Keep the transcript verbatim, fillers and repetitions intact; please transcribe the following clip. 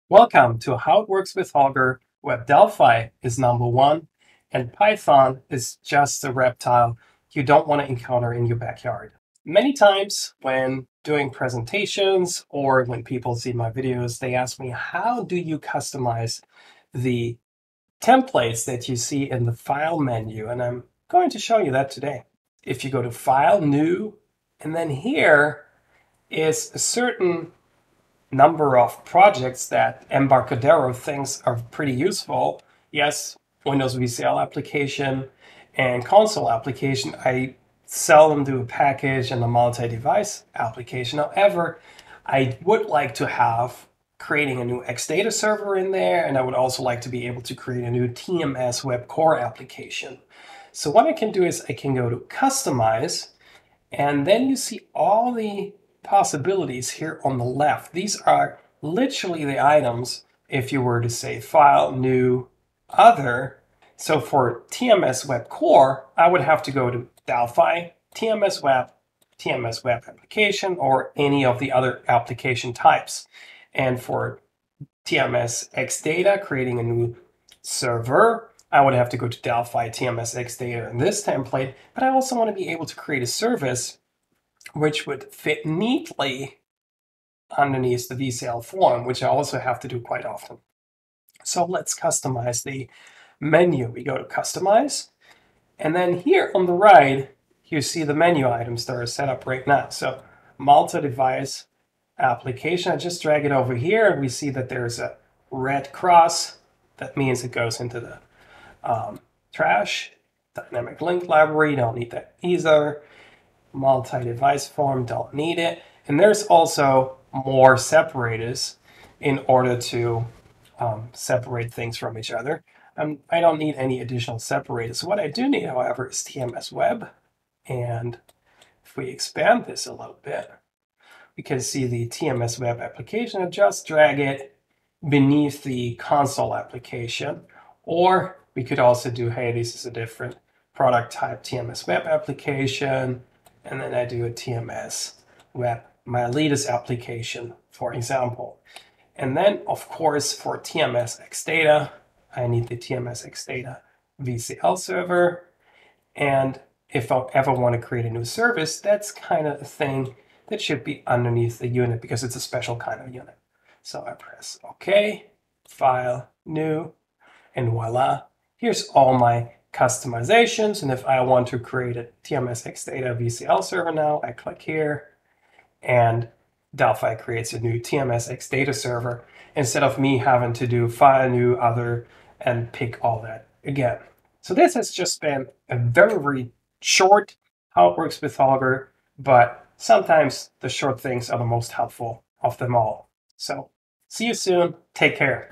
Welcome to How It Works with Holger, where Delphi is number one and Python is just a reptile you don't want to encounter in your backyard. Many times when doing presentations or when people see my videos, they ask me, how do you customize the templates that you see in the File menu? And I'm going to show you that today. If you go to File, New, and then here is a certain number of projects that Embarcadero thinks are pretty useful. Yes, Windows V C L application and console application. I seldom do a package and a multi-device application. However, I would like to have creating a new X data server in there, and I would also like to be able to create a new T M S WEB Core application. So what I can do is I can go to Customize, and then you see all the possibilities here on the left. These are literally the items if you were to say File, New, Other. So for T M S WEB Core, I would have to go to Delphi, T M S Web, T M S Web Application, or any of the other application types. And for T M S X Data, creating a new server, I would have to go to Delphi, T M S X Data in this template, but I also want to be able to create a service which would fit neatly underneath the V C L form, which I also have to do quite often. So let's customize the menu. We go to Customize, and then here on the right, you see the menu items that are set up right now. So multi-device application, I just drag it over here, and we see that there's a red cross. That means it goes into the um, trash. Dynamic link library, don't need that either. Multi-device form, don't need it. And there's also more separators in order to um, separate things from each other. Um, I don't need any additional separators. What I do need, however, is T M S Web. And if we expand this a little bit, we can see the T M S Web application and just drag it beneath the console application. Or we could also do, hey, this is a different product type T M S Web application. And then I do a T M S Web, my latest application, for example. And then, of course, for T M S X Data, I need the T M S X Data V C L server. And if I ever want to create a new service, that's kind of a thing that should be underneath the unit because it's a special kind of unit. So I press OK, File, New, and voila. Here's all my customizations, and if I want to create a T M S X Data V C L server now, I click here, and Delphi creates a new T M S X Data server instead of me having to do File, New, Other, and pick all that again. So this has just been a very, very short How It Works with Holger, but sometimes the short things are the most helpful of them all. So see you soon. Take care.